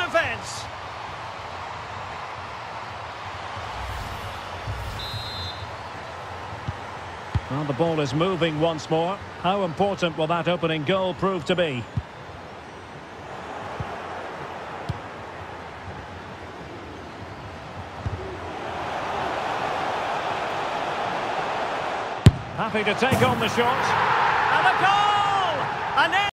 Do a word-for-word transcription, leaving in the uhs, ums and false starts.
defence. Well, the ball is moving once more. How important will that opening goal prove to be? Happy to take on the shot. And a goal! An